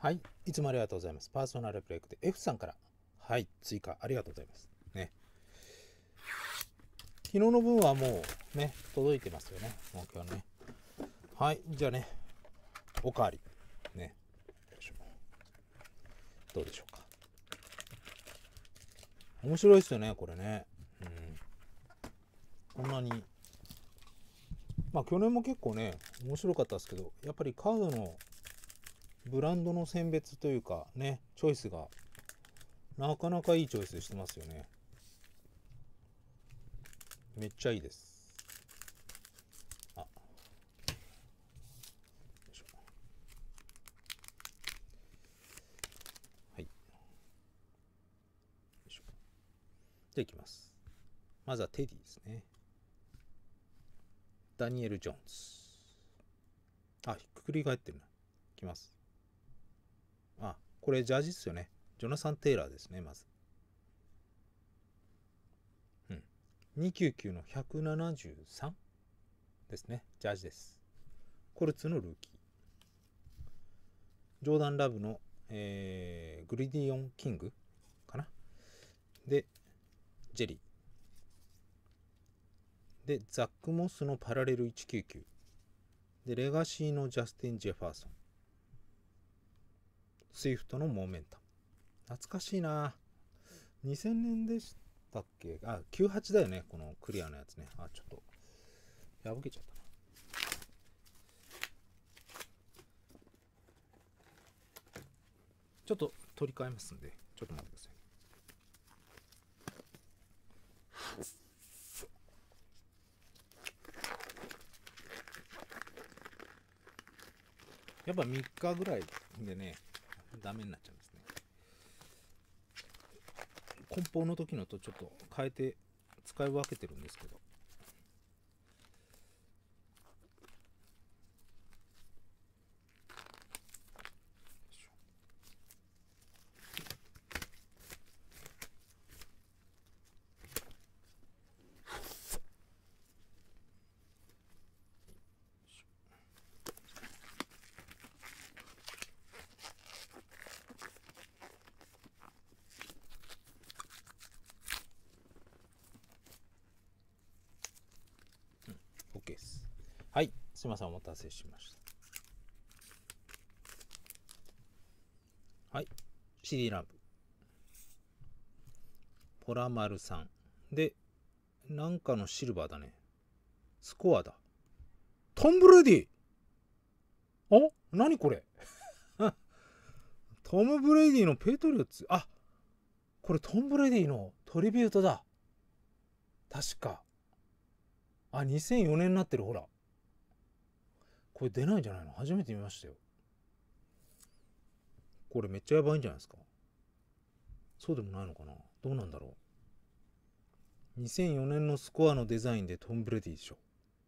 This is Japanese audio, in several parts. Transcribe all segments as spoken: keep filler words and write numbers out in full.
はい、いつもありがとうございます。パーソナルプロジェクト F さんから、はい、追加ありがとうございます。ね。昨日の分はもうね、届いてますよね。もう今日ね。はい、じゃあね、おかわり。ね。どうでしょうか。面白いですよね、これね。うん。こんなに。まあ去年も結構ね、面白かったですけど、やっぱりカードのブランドの選別というかね、チョイスがなかなかいいチョイスしてますよね。めっちゃいいです。あ、よいしょ。はい。よいしょ。じゃあいきます。まずはテディですね。ダニエル・ジョーンズ。あ、ひっくり返ってるな。いきます。あ、これジャージっすよね。ジョナサン・テイラーですね、まず。うん。にひゃくきゅうじゅうきゅうのひゃくななじゅうさんですね。ジャージです。コルツのルーキー。ジョーダン・ラブの、えー、グリディオン・キングかな。で、ジェリー。で、ザック・モスのパラレルいちきゅうきゅう。で、レガシーのジャスティン・ジェファーソン。スイフトのモーメンタム。懐かしいな。にせんねんでしたっけ。あ、きゅうじゅうはちだよね、このクリアのやつね。あ、ちょっと破けちゃったな。ちょっと取り替えますんで、ちょっと待ってください。やっぱみっかぐらいでね、ダメになっちゃうんですね。梱包の時のとちょっと変えて使い分けてるんですけど。OK です。はい、すいません、お待たせしました。はい、シーディー ランプ。ポラマルさん。で、なんかのシルバーだね。スコアだ。トム・ブレディ。あ、何これトム・ブレディのペトリオッツ。あ、これトム・ブレディのトリビュートだ。確か。あ、にせんよねんになってる、ほら。これ出ないんじゃないの？初めて見ましたよ。これめっちゃやばいんじゃないですか。そうでもないのかな。どうなんだろう。にせんよねんのスコアのデザインでトム・ブレディでしょ。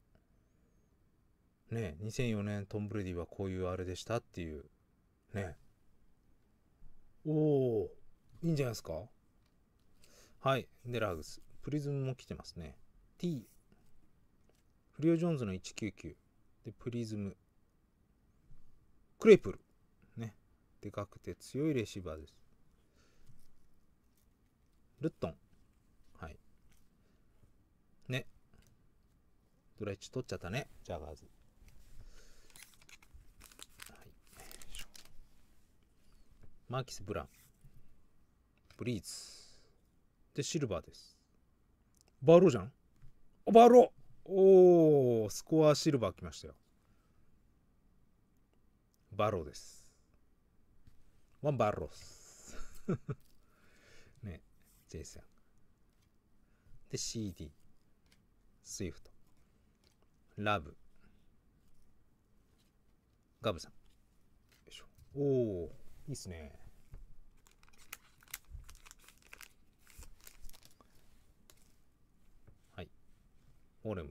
ねえ、にせんよねんトム・ブレディはこういうあれでしたっていう。ねえ。おお、いいんじゃないですか。はい。で、ラグス。プリズムも来てますね。T。フリオ・ジョーンズのいちきゅうきゅう。で、プリズム。クレイプル。ね。でかくて強いレシーバーです。ルットン。はい。ね。ドラいち取っちゃったね。ジャガーズ。はい。マーキス・ブラウン。ブリーズ。で、シルバーです。バローじゃん。バロー。おー、スコアシルバー来ましたよ。バローです。ワンバロース。ね、ジェイソン。で、シーディー。スイフト。ラブ。ガブさん。よいしょ。おー、いいっすね。はい。オレム。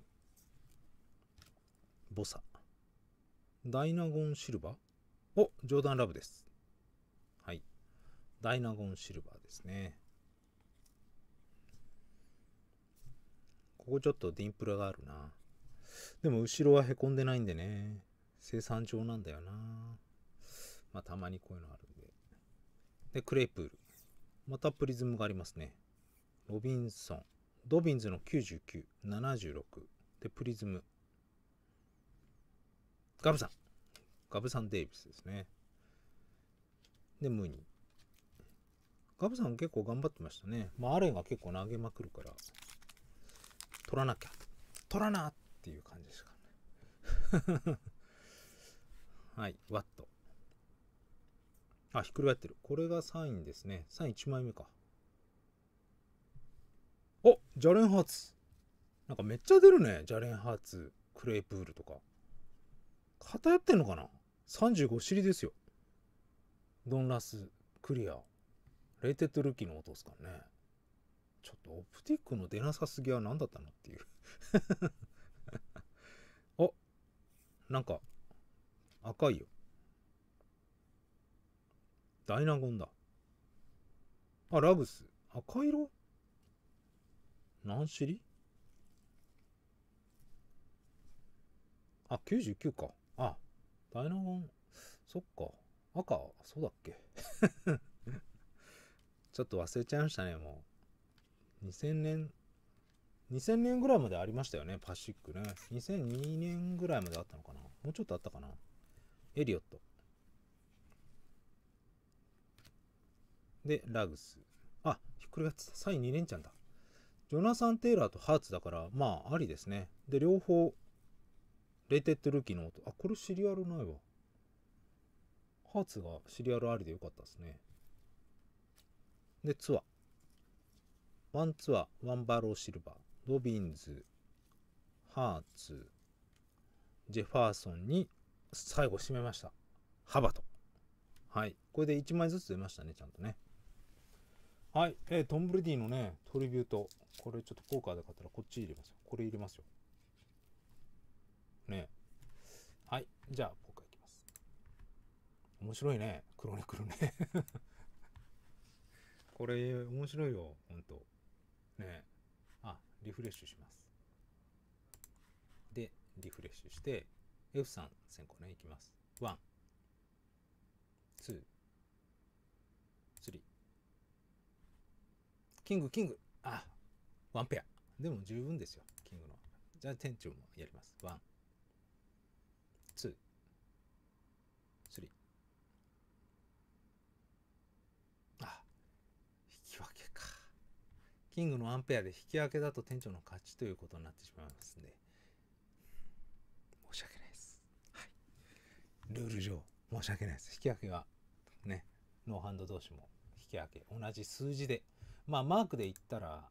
ボサ。ダイナゴンシルバー。お、ジョーダンラブです。はい。ダイナゴンシルバーですね。ここちょっとディンプルがあるな。でも後ろはへこんでないんでね。生産上なんだよな。 まあたまにこういうのあるんで。で、クレイプール。またプリズムがありますね。ロビンソン。ドビンズのきゅうじゅうきゅう、ななじゅうろく。で、プリズム。ガブさん。ガブさん・デイビスですね。で、ムーニー。ガブさん結構頑張ってましたね。まあ、アレンが結構投げまくるから、取らなきゃ。取らなっていう感じですかね。はい、ワット。あ、ひっくり返ってる。これがサインですね。サインいちまいめか。お、ジャレンハーツ。なんかめっちゃ出るね。ジャレンハーツ、クレイプールとか。偏ってんのかな ?さんじゅうご 尻ですよ。ドンラス、クリア。レイテッドルーキーの音ですからね。ちょっとオプティックの出なさすぎは何だったのっていう。お、なんか赤いよ。ダイナゴンだ。あ、ラグス。赤色何尻あ、きゅうじゅうきゅうか。あ、ダイナゴン。そっか。赤、そうだっけ。ちょっと忘れちゃいましたね、もう。にせんねん、にせんねんぐらいまでありましたよね、パシックね。にせんにねんぐらいまであったのかな。もうちょっとあったかな。エリオット。で、ラグス。あ、ひっくり返ってた。サイに連チャンだ。ジョナサン・テイラーとハーツだから、まあ、ありですね。で、両方、レイテッドルーキーの音。あ、これシリアルないわ。ハーツがシリアルありでよかったですね。で、ツアー。ワンツアー、ワンバローシルバー。ロビンズ、ハーツ、ジェファーソンに最後締めました。ハバト。はい。これでいちまいずつ出ましたね、ちゃんとね。はい。えー、トンブレディのね、トリビュート。これちょっとポーカーで買ったらこっち入れますよ。これ入れますよ。ね。はい。じゃあ、ポーカーいきます。面白いね。クロニクルね。これ、面白いよ。ほんと。ね。あ、リフレッシュします。で、リフレッシュして、エフスリー 先行ね、いきます。ワン、ツー、スリー。キング、キング。あ、ワンペア。でも十分ですよ、キングの。じゃあ、店長もやります。ワン、ツー、スリー。あ、引き分けか。キングのワンペアで引き分けだと店長の勝ちということになってしまいますんで、申し訳ないです。はい。ルール上、申し訳ないです。引き分けは、ね、ノーハンド同士も引き分け。同じ数字で。まあ、マークで言ったら、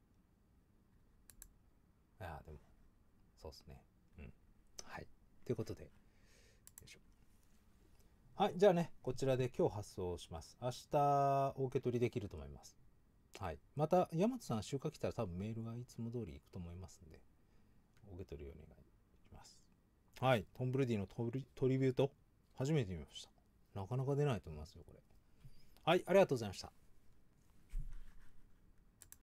いや、でも、そうですね。うん。はい。ということで、よいしょ。はい。じゃあね、こちらで今日発送します。明日、お受け取りできると思います。はい。また、大和さん、集荷来たら多分メールがいつも通り行くと思いますんで、お受け取りお願いします。はい。トム・ブレディのトリ、トリビュート、初めて見ました。なかなか出ないと思いますよ、これ。はい。ありがとうございました。